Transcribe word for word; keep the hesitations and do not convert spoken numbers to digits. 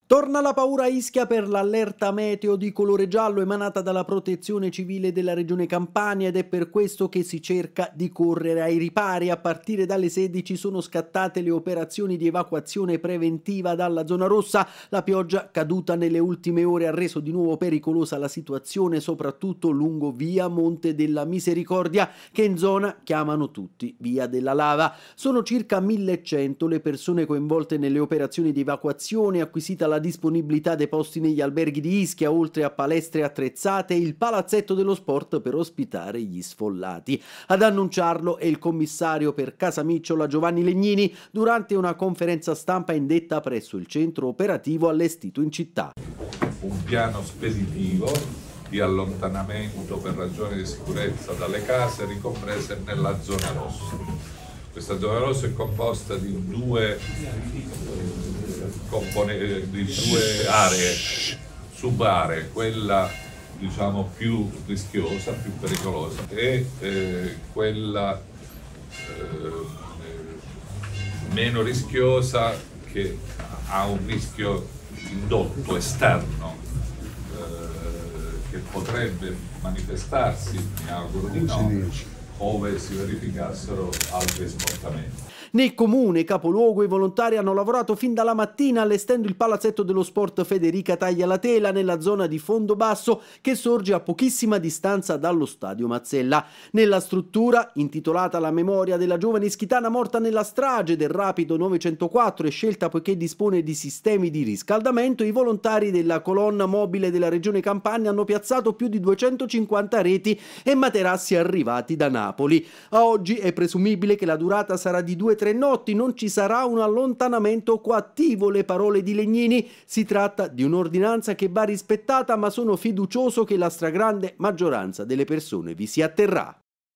Torna la paura a Ischia per l'allerta meteo di colore giallo emanata dalla Protezione Civile della Regione Campania ed è per questo che si cerca di correre ai ripari. A partire dalle sedici sono scattate le operazioni di evacuazione preventiva dalla zona rossa. La pioggia caduta nelle ultime ore ha reso di nuovo pericolosa la situazione, soprattutto lungo via Monte della Misericordia, che in zona chiamano tutti via della lava. Sono circa millecento le persone coinvolte nelle operazioni di evacuazione, acquisita la la disponibilità dei posti negli alberghi di Ischia, oltre a palestre attrezzate e il palazzetto dello sport per ospitare gli sfollati. Ad annunciarlo è il commissario per Casamicciola Giovanni Legnini durante una conferenza stampa indetta presso il centro operativo allestito in città. Un piano speditivo di allontanamento per ragioni di sicurezza dalle case ricomprese nella zona rossa. Questa zona rossa è composta di due Compone, di due aree, subaree, quella diciamo più rischiosa, più pericolosa e eh, quella eh, meno rischiosa che ha un rischio indotto esterno eh, che potrebbe manifestarsi, mi auguro di no, ove si verificassero altri smottamenti. Nel comune capoluogo i volontari hanno lavorato fin dalla mattina allestendo il palazzetto dello sport Federica Taglialatela nella zona di Fondobasso che sorge a pochissima distanza dallo stadio Mazzella. Nella struttura, intitolata alla memoria della giovane ischitana morta nella strage del Rapido novecentoquattro e scelta poiché dispone di sistemi di riscaldamento, i volontari della colonna mobile della regione Campania hanno piazzato più di duecentocinquanta reti e materassi arrivati da Napoli. A oggi è presumibile che la durata sarà di due tre notti, non ci sarà un allontanamento coattivo, le parole di Legnini. Si tratta di un'ordinanza che va rispettata, ma sono fiducioso che la stragrande maggioranza delle persone vi si atterrà.